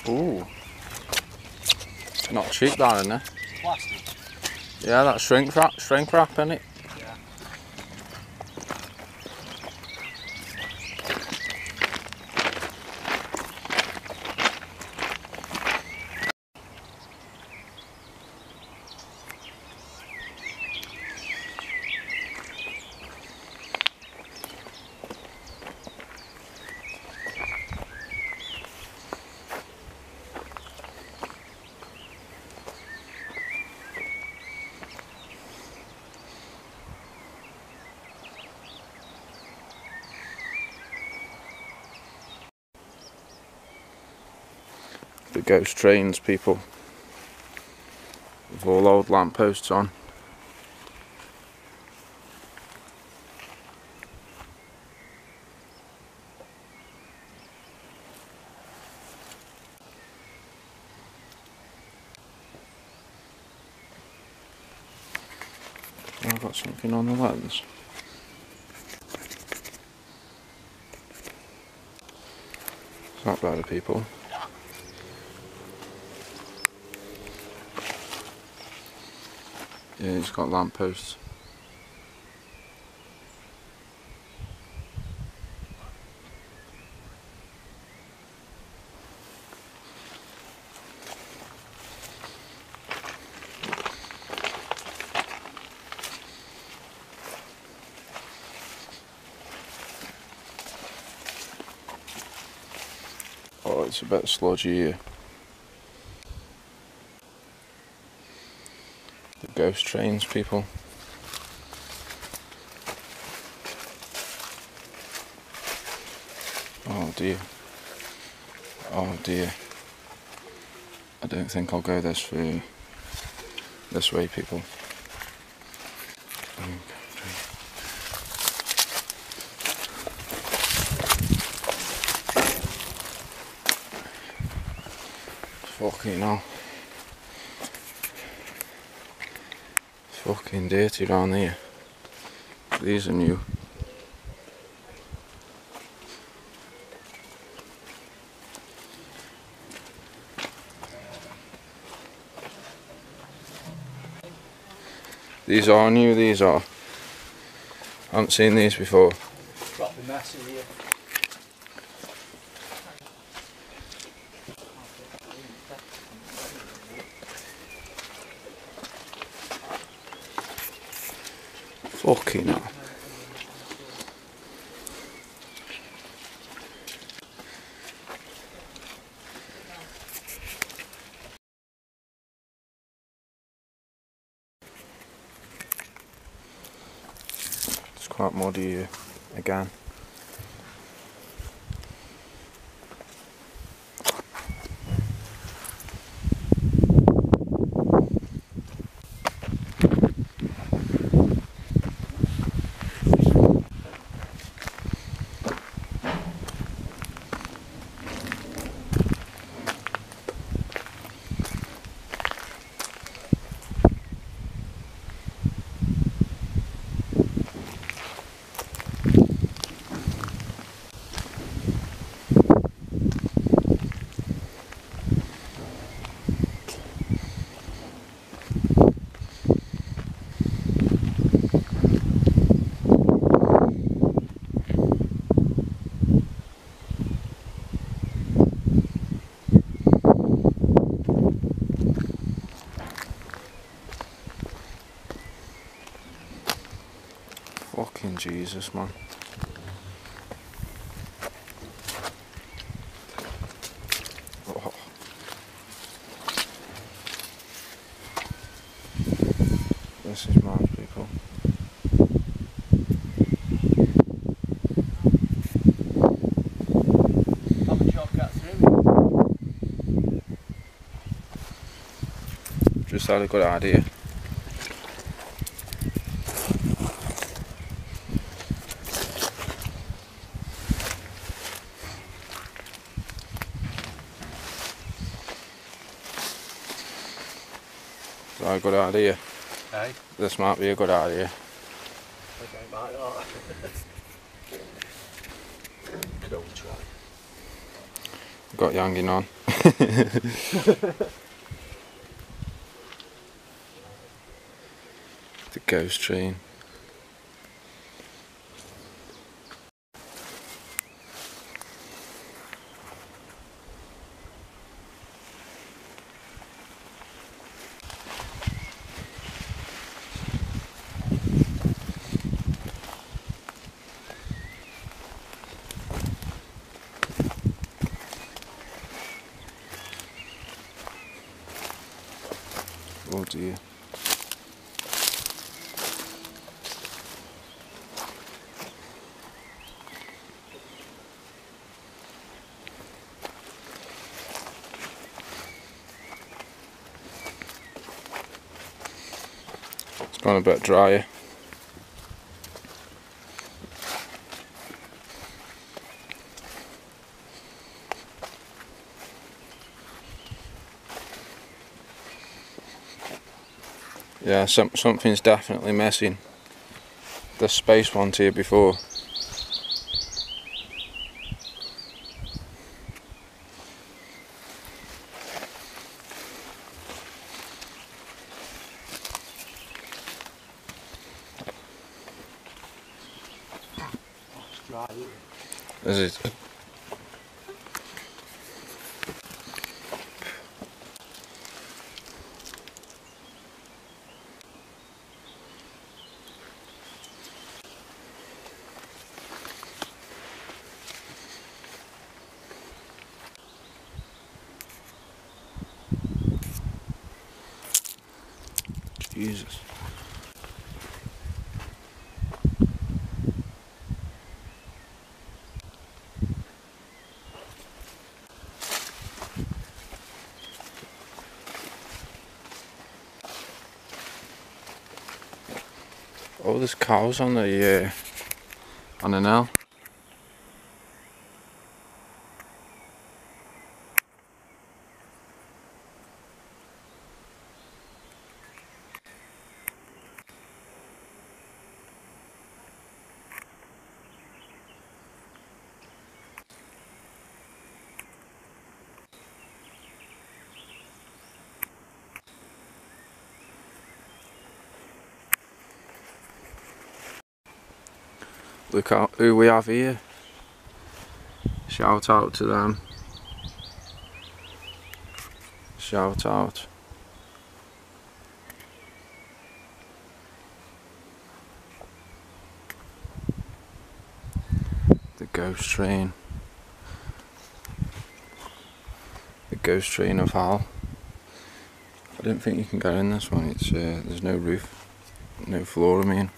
Ooh. Not cheap that, isn't it? Plastic. Yeah, that's shrink wrap, isn't it? Yeah. The ghost trains, people, with all old lampposts on. Oh, I've got something on the lens. It's not bad, people. Yeah, it's got lampposts. Oh, it's a bit sludgy here. The ghost trains, people. Oh dear. Oh dear. I don't think I'll go this way, people. Fucking hell. It's fucking dirty around here. These are new. These are new, these are. I haven't seen these before. Proper mess in here. Fucking hell. It's quite muddy here again. Fucking Jesus, man. Oh. This is mad, people. Have a shortcut through. Just had a good idea. A good idea. Hey? This might be a good idea. Okay, might not. Don't try. got you hanging on. The ghost train. Oh dear. It's gone a bit drier. Yeah, something's definitely missing. The space ones here before. It's dry, isn't it? Is it? Jesus. Oh, there's cows on the L. Look out who we have here. Shout out to them. Shout out. The ghost train. The ghost train of Hull. I don't think you can get in this one. It's there's no roof, no floor. I mean.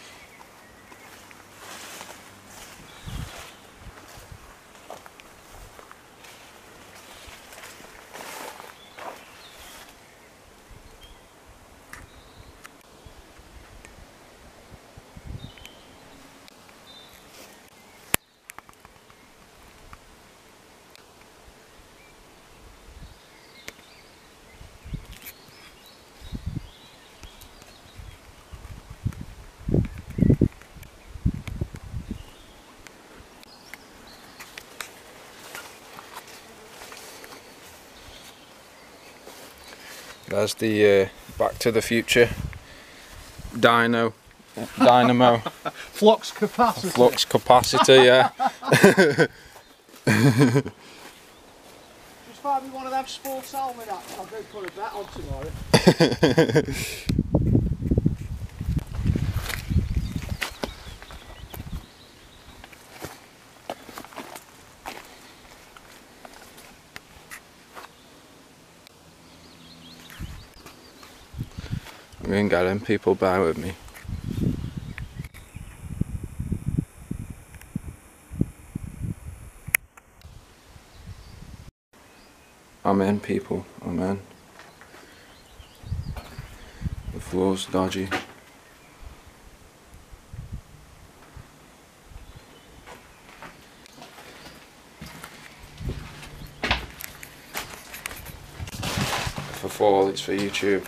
There's the Back to the Future dynamo. Flux capacity. Flux capacitor, yeah. Just find me one of them sports almanacs. I'll go put a bet on tomorrow. I'm going to get in, people bear with me. I'm in, people, I'm in. The floor's dodgy. If I fall, it's for YouTube.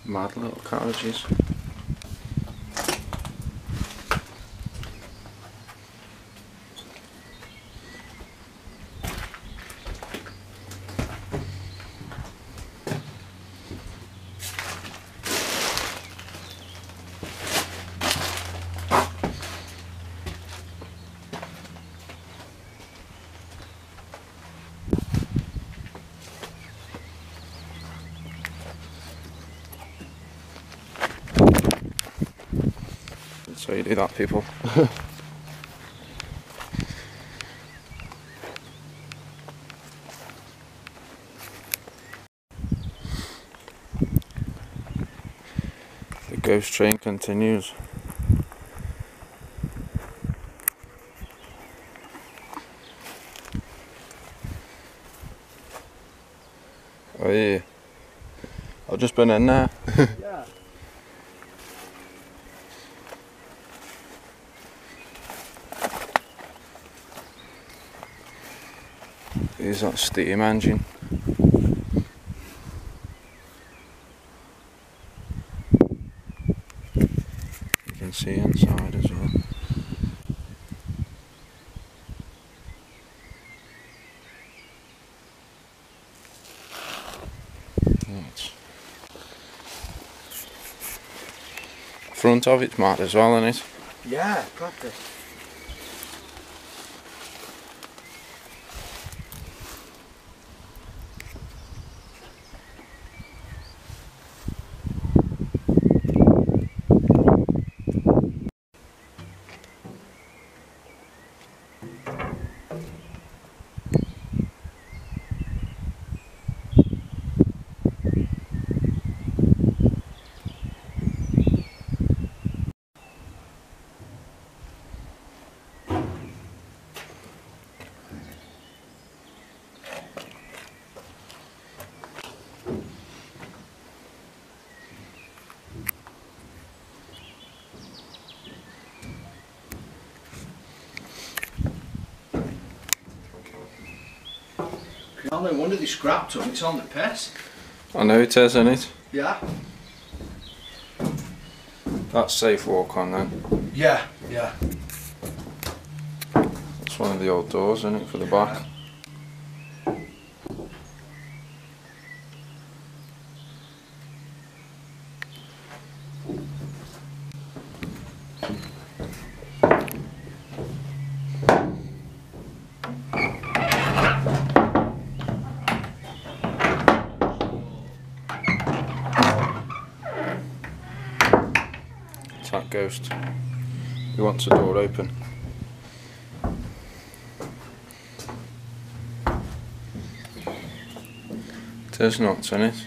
Mad little carriages. So you do that, people. The ghost train continues. Oh yeah, I've just been in there. Yeah. Here's that steam engine. You can see inside as well. Right. Front of it's mad as well, isn't it? Yeah, practice. No wonder they scrapped them, it's on the PEASE. I know it is, isn't it? Yeah? That's safe walk on then. Yeah, yeah. That's one of the old doors, isn't it, for the back? It's that ghost. He wants the door open. It is nuts, isn't it?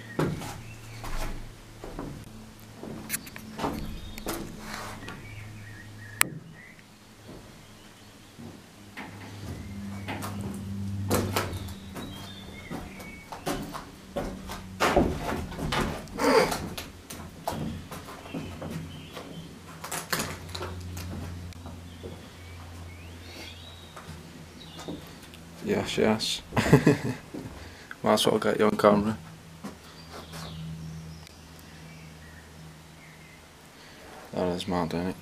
Yes, yes. Might as well get you on camera. That is mad, isn't it?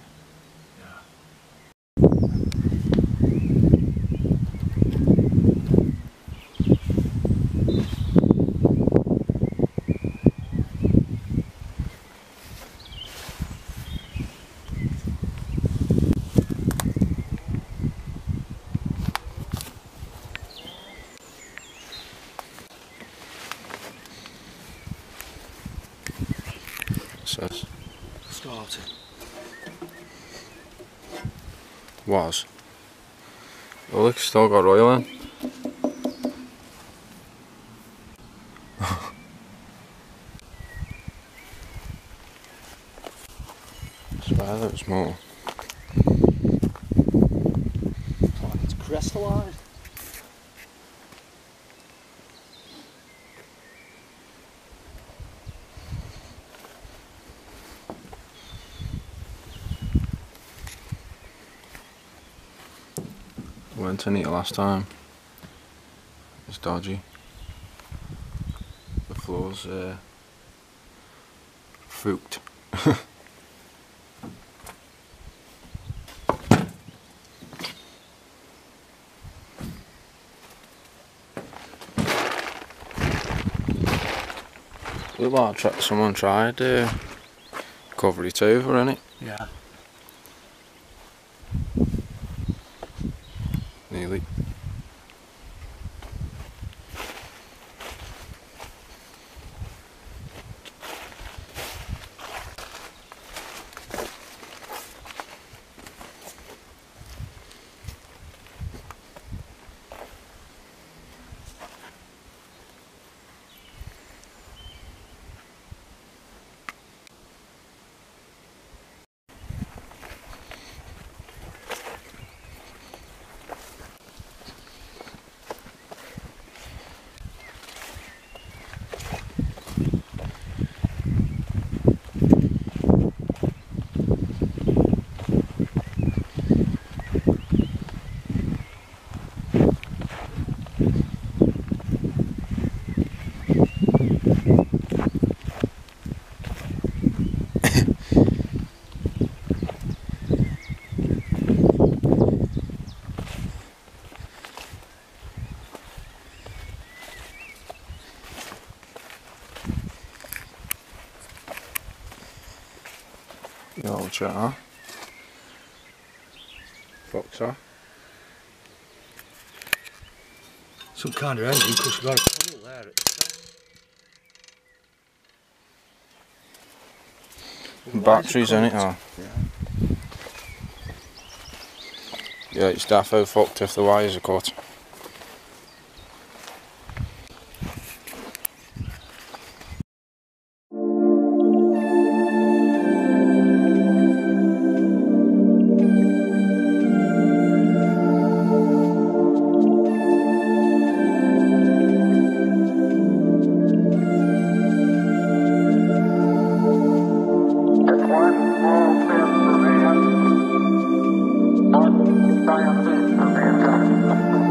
Says Started. was. Oh look, still got oil in. I swear there was more. Oh, it's crystallised. Went in it last time. It's dodgy. The floor's fucked. Look like someone tried to cover it over, innit? Yeah. Nearly. The old char. Foxer. Some kind of engine because you've got a puddle there at the top. Batteries in it, oh. Yeah, it's daffo fucked if the wires are cut. One giant leap for mankind.